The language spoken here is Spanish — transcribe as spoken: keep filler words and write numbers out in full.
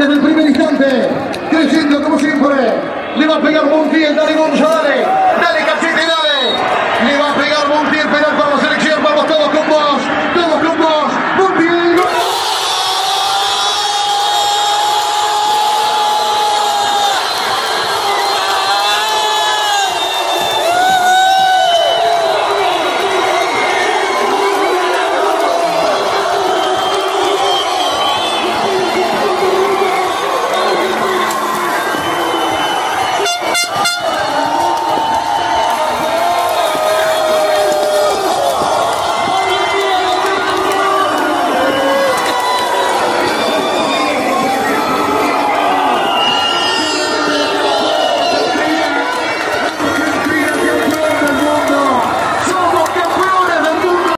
desde el primer instante, creciendo como siempre. Le va a pegar Montiel, Dani González.